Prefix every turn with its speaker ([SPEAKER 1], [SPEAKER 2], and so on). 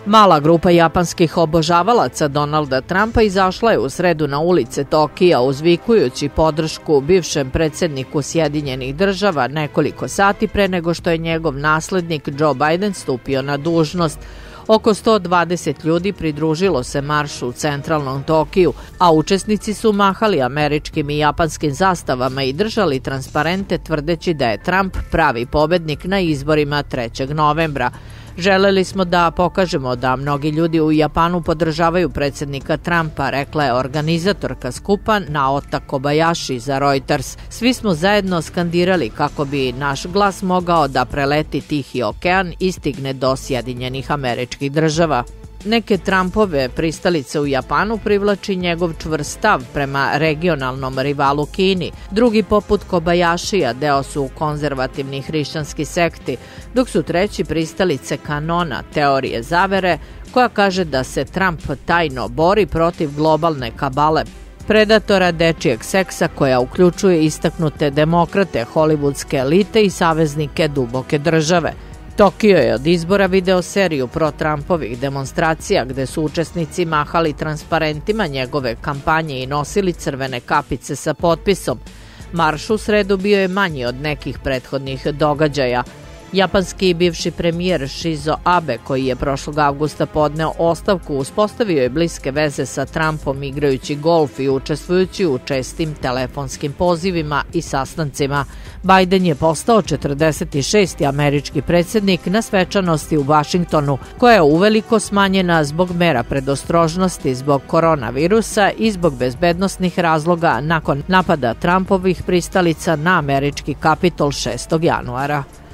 [SPEAKER 1] Mala grupa japanskih obožavalaca Donalda Trumpa izašla je u sredu na ulice Tokija uzvikujući podršku bivšem predsjedniku Sjedinjenih Država nekoliko sati pre nego što je njegov naslednik Joe Biden stupio na dužnost. Oko 120 ljudi pridružilo se maršu u centralnom Tokiju, a učesnici su mahali američkim i japanskim zastavama i držali transparente tvrdeći da je Trump pravi pobednik na izborima 3. novembra. Želeli smo da pokažemo da mnogi ljudi u Japanu podržavaju predsjednika Trumpa, rekla je organizatorka skupa Naota Kobayashi za Reuters. Svi smo zajedno skandirali kako bi naš glas mogao da preleti Tihi okean i stigne do Sjedinjenih Američkih Država. Neke Trumpove pristalice u Japanu privlači njegov čvrst stav prema regionalnom rivalu Kini. Drugi, poput Kobayashija, deo su konzervativnih hrišćanskih sekti, dok su treći pristalice kanona teorije zavere, koja kaže da se Trump tajno bori protiv globalne kabale, predatora dečijeg seksa koja uključuje istaknute demokrate, hollywoodske elite i saveznike duboke države. Tokio je od izbora video seriju pro-Trumpovih demonstracija gde su učesnici mahali transparentima njegove kampanje i nosili crvene kapice sa potpisom. Marš u sredu bio je manji od nekih prethodnih događaja. Japanski bivši premijer Shinzo Abe, koji je prošlog avgusta podneo ostavku, uspostavio je bliske veze sa Trumpom igrajući golf i učestvujući u čestim telefonskim pozivima i sastancima. Biden je postao 46. američki predsjednik na svečanosti u Vašingtonu, koja je uveliko smanjena zbog mera predostrožnosti zbog koronavirusa i zbog bezbednosnih razloga nakon napada Trumpovih pristalica na američki Kapitol 6. januara.